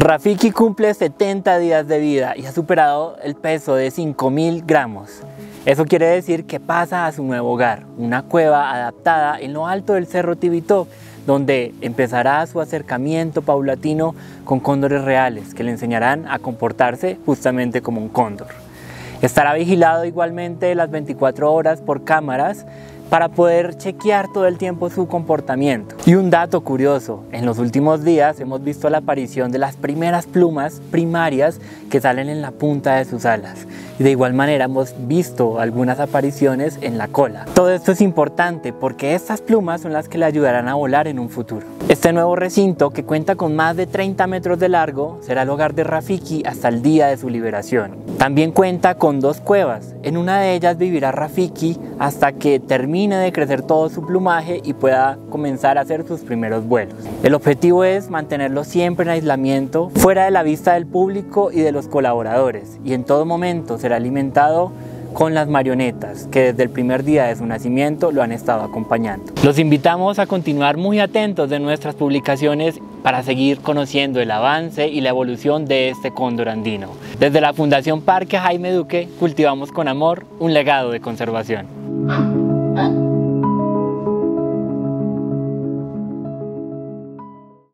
Rafiki cumple 70 días de vida y ha superado el peso de 5.000 gramos. Eso quiere decir que pasa a su nuevo hogar, una cueva adaptada en lo alto del Cerro Tibito, donde empezará su acercamiento paulatino con cóndores reales que le enseñarán a comportarse justamente como un cóndor. Estará vigilado igualmente las 24 horas por cámaras para poder chequear todo el tiempo su comportamiento. Y un dato curioso, en los últimos días hemos visto la aparición de las primeras plumas primarias que salen en la punta de sus alas. Y de igual manera hemos visto algunas apariciones en la cola. Todo esto es importante porque estas plumas son las que le ayudarán a volar en un futuro. Este nuevo recinto, que cuenta con más de 30 metros de largo, será el hogar de Rafiki hasta el día de su liberación. También cuenta con 2 cuevas. En una de ellas vivirá Rafiki hasta que termine de crecer todo su plumaje y pueda comenzar a hacer sus primeros vuelos. El objetivo es mantenerlo siempre en aislamiento, fuera de la vista del público y de los colaboradores, y en todo momento será alimentado con las marionetas que desde el primer día de su nacimiento lo han estado acompañando. Los invitamos a continuar muy atentos de nuestras publicaciones para seguir conociendo el avance y la evolución de este cóndor andino. Desde la Fundación Parque Jaime Duque cultivamos con amor un legado de conservación.